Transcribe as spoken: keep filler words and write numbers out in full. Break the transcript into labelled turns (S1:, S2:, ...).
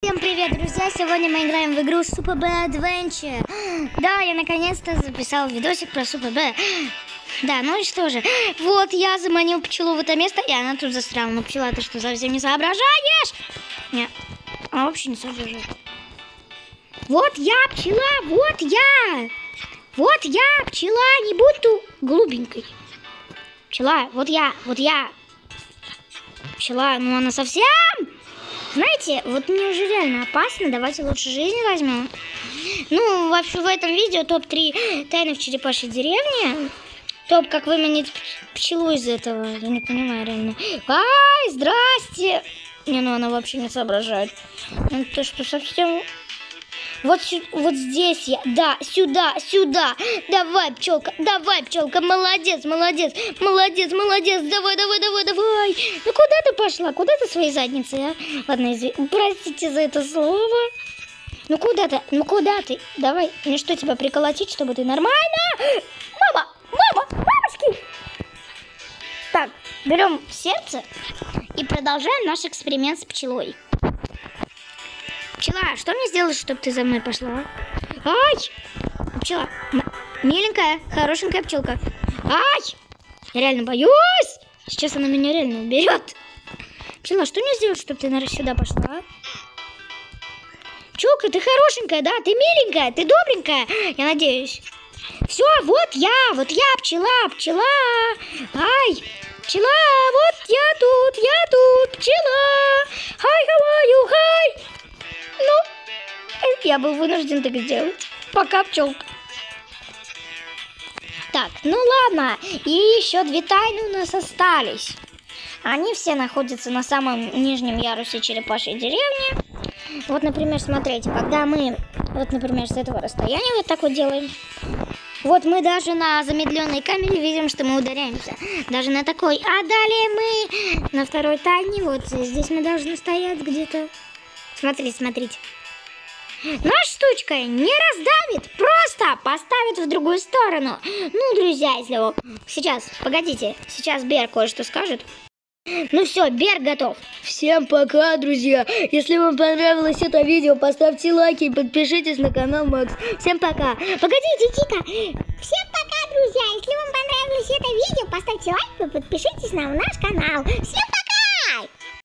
S1: Всем привет, друзья! Сегодня мы играем в игру Super Bee Adventure. Да, я наконец-то записал видосик про Super Bee. Да, ну и что же. Вот я заманил пчелу в это место, и она тут застряла. Ну, пчела, ты что, совсем не соображаешь? Нет, она вообще не соображает. Вот я, пчела, вот я! Вот я, пчела, не будь ту голубенькой. Пчела, вот я, вот я. Пчела, ну она совсем... Знаете, вот мне уже реально опасно, давайте лучше жизнь возьмем. Ну, вообще в этом видео топ три тайны в черепашьей деревне. Топ, как выманить пчелу из этого, я не понимаю реально. Ай, здрасте! Не, ну она вообще не соображает. Ну, то, что совсем... Вот, вот здесь я, да, сюда, сюда. Давай, пчелка, давай, пчелка, молодец, молодец, молодец, молодец. Давай, давай, давай, давай. Ну куда ты пошла? Куда ты своей задницей, а? Ладно, изв... простите за это слово. Ну куда ты? Ну куда ты? Давай, мне что, тебя приколотить, чтобы ты нормально? Мама, мама, мамочки. Так, берем сердце и продолжаем наш эксперимент с пчелой. Пчела, что мне сделать, чтобы ты за мной пошла? Ай! Пчела, миленькая, хорошенькая пчелка. Ай! Я реально боюсь! Сейчас она меня реально уберет. Пчела, что мне сделать, чтобы ты, наверное, сюда пошла? Пчелка, ты хорошенькая, да? Ты миленькая, ты добренькая, я надеюсь. Все, вот я, вот я, пчела, пчела. Ай! Пчела, вот я тут, я тут, пчела. Hi, how are you, hi! Ну, я был вынужден так сделать. Пока, пчелка. Так, ну ладно. И еще две тайны у нас остались. Они все находятся на самом нижнем ярусе черепашьей деревни. Вот, например, смотрите, когда мы, вот, например, с этого расстояния вот так вот делаем. Вот мы даже на замедленной камере видим, что мы ударяемся. Даже на такой. А далее мы на второй тайне. Вот здесь мы должны стоять где-то. Смотрите, смотрите. Наша штучка не раздавит, просто поставит в другую сторону. Ну, друзья, если вы... Сейчас, погодите, сейчас Бер кое-что скажет. Ну все, Бер готов.
S2: Всем пока, друзья. Если вам понравилось это видео, поставьте лайки и подпишитесь на канал Макс. Всем пока.
S1: Погодите, Тика. Всем пока, друзья. Если вам понравилось это видео, поставьте лайк и подпишитесь на наш канал. Всем пока.